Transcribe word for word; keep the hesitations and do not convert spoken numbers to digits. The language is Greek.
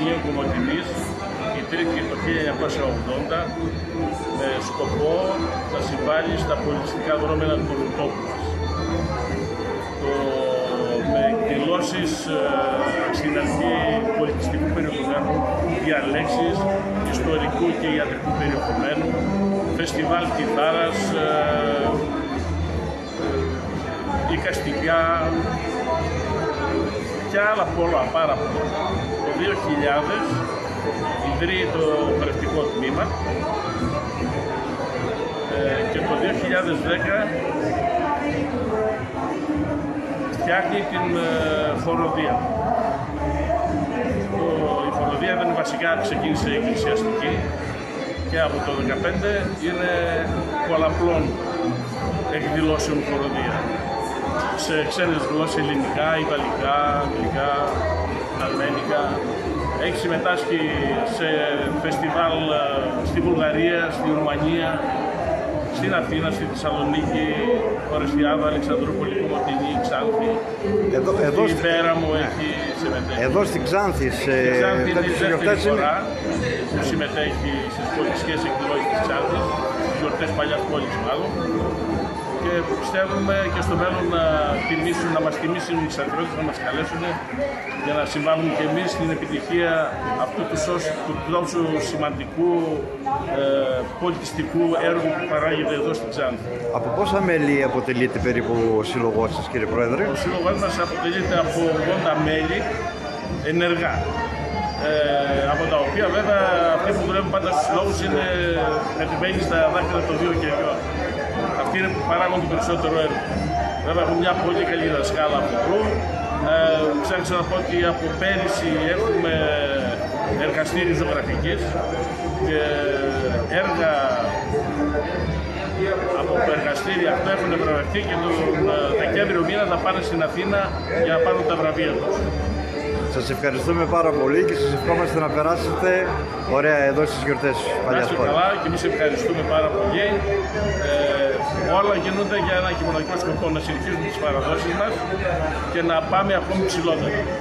Αγίου Κομοτηνής, η τρίτη το χίλια εννιακόσια ογδόντα, με σκοπό να συμβάλλει στα πολιτιστικά δρόμενα του τόπου μας. Το, με εκδηλώσεις ε, στην αρχή πολιτιστικού περιεχομένου, διαλέξεις, ιστορικού και ιατρικού περιεχομένου, φεστιβάλ κιθάρας, ε, ε, εικαστικά και άλλα πολλά, πάρα πολλά. Το δύο χιλιάδες ιδρύει το χορευτικό τμήμα ε, και το δύο χιλιάδες δέκα φτιάχνει την ε, χοροδία. Το, η χοροδία δεν βασικά ξεκίνησε εκκλησιαστική και από το δύο χιλιάδες δεκαπέντε είναι πολλαπλών εκδηλώσεων χοροδία. Σε ξένες γλώσσες, ελληνικά, ιταλικά, αγγλικά, αρμένικα. Έχει συμμετάσχει σε φεστιβάλ στη Βουλγαρία, στη Ρουμανία, στην Αθήνα, στη Θεσσαλονίκη, Ορεστιάδα, Αλεξανδρούπολη, Κομοτηνή, Ξάνθη. Εδώ, εδώ η Πέρα μου έχει συμμετέχει. Εδώ στην Ξάνθη, σε Ξάνθη είναι η δεύτερη φορά είναι... που συμμετέχει στις πολιτιστικές εκδηλώσεις της Ξάνθης, στις γιορτές παλιάς πόλης μάλλον. Και πιστεύουμε και στο μέλλον να, τιμήσουν, να μας τιμήσουν οι εξαρτητές, να μας καλέσουν για να συμβάλλουμε και εμείς στην επιτυχία αυτού του, του τόσο σημαντικού ε, πολιτιστικού έργου που παράγεται εδώ στην Ξάνθη. Από πόσα μέλη αποτελείται περίπου ο σύλλογός σας, κύριε Πρόεδρε? Ο σύλλογός μας αποτελείται από ογδόντα μέλη ενεργά. Ε, από τα οποία βέβαια αυτοί που δουλεύουν πάντα στους συλλόγους είναι μετρημένοι στα δάχτυλα των δύο χεριών. Αυτοί είναι που παράγουν το περισσότερο έργο. Βέβαια έχουμε μια πολύ καλή δασκάλα από εδώ. Ε, Ξέχασα να πω ότι από πέρυσι έχουμε εργαστήρι ζωγραφικής και έργα από το εργαστήρι αυτό έχουν βραβευτεί και τον Δεκέμβριο μήνα θα πάνε στην Αθήνα για να πάρουν τα βραβεία τους. Σας ευχαριστούμε πάρα πολύ και σας ευχόμαστε να περάσετε ωραία εδώ στις γιορτές παλιάς πόλης. Καλά και εμείς ευχαριστούμε πάρα πολύ. Ε, όλα γίνονται για ένα και μοναδικό σκοπό, να συνεχίσουμε τις παραδόσεις μας και να πάμε ακόμη ψηλότερα.